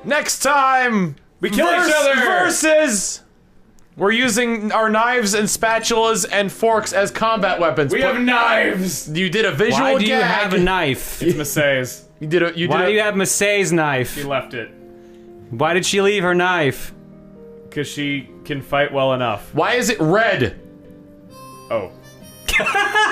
Next time, we kill each other. Versus, we're using our knives and spatulas and forks as combat weapons. We have knives. You did a visual gag. Why do you have a knife? It's Massey's. You did a. Why do you have Massey's knife? She left it. Why did she leave her knife? Because she can fight well enough. Why is it red? Oh.